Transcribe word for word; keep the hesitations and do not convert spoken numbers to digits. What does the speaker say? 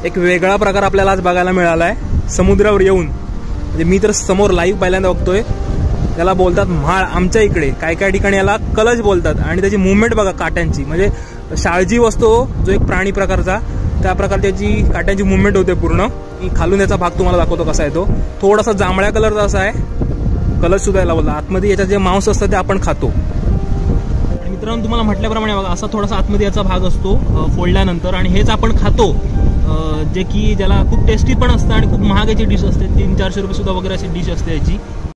एक वेगळा प्रकार आपल्याला आज बघायला मिळाला आहे समुद्रावर येऊन. म्हणजे मी तर समोर लाईव्ह पहिल्यांदा बघतोय. त्याला बोलतात म्हाळ. आमच्या इकडे काय काय ठिकाणी याला कलश बोलतात. आणि त्याची मुवमेंट बघा काट्यांची, म्हणजे शाळजीव असतो जो एक प्राणी प्रकारचा, त्या प्रकार त्याची काट्यांची मुवमेंट होते पूर्ण. मी खालून याचा भाग तुम्हाला दाखवतो कसा आहे तो. थोडासा जांभळ्या कलरचा असा आहे. कलश सुद्धा याला बोलला. आतमध्ये याच्यात जे मांस असतं ते आपण खातो. आणि मित्रांनो तुम्हाला म्हटल्याप्रमाणे बघा असा थोडासा आतमध्ये याचा भाग असतो फोडल्यानंतर, आणि हेच आपण खातो. जे की ज्याला खूप टेस्टी पण असतं आणि खूप महागाची डिश असते. तीन चारशे रुपये सुद्धा वगैरे अशी डिश असते याची.